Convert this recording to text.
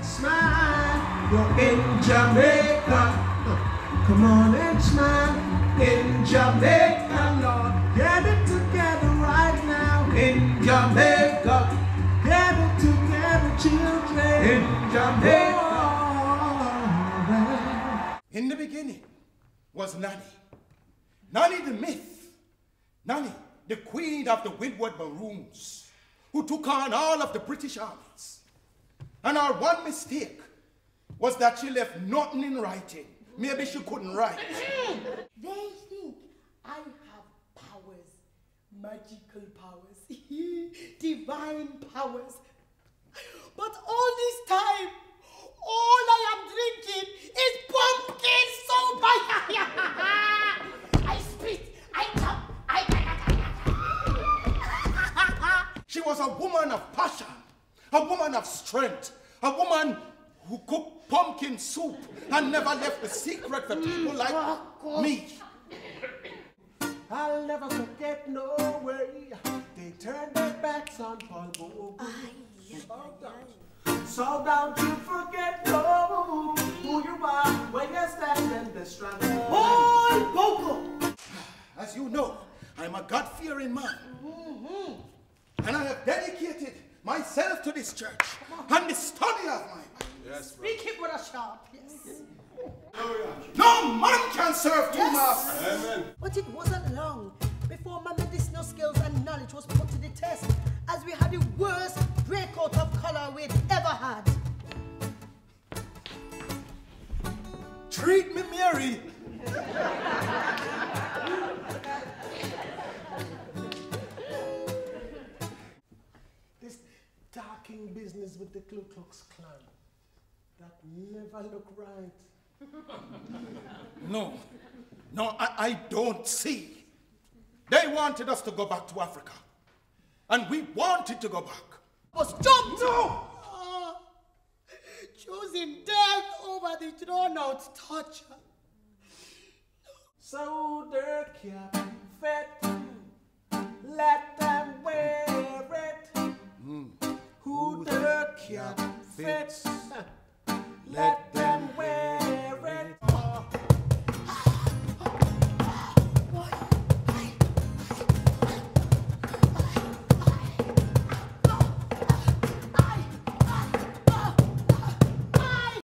Smile, you're in Jamaica. Come on and smile in Jamaica, Lord. Get it together right now in Jamaica. Get it together, children, in Jamaica. In the beginning was Nanny. Nanny the myth. Nanny, the queen of the Windward Maroons, who took on all of the British armies. And our one mistake was that she left nothing in writing. Maybe she couldn't write. They think I have powers, magical powers, divine powers. But all this time, all I am drinking is pumpkin soup. I spit, I jump, She was a woman of passion, a woman of strength, a woman who cooked pumpkin soup and never left the secret for people like me. I'll never forget no way they turned their backs on Paul Bogle. So don't you forget no who you are when you're standing the struggle. Paul Bogle! As you know, I'm a God-fearing man. And I have dedicated myself to this church and the study of my Bible. Yes, speak it with a sharp, yes. No man can serve two masters. Amen. But it wasn't long before my medicinal skills and knowledge was put to the test, as we had the worst breakout of color we'd ever had. Treat me, Mary. This darking business with the Ku Klux Klan, that never look right. No, I don't see. They wanted us to go back to Africa. And we wanted to go back. Was jumped! No! Choosing death over the drawn-out torture. So their cap fit, let them wear it. Who their cap fits.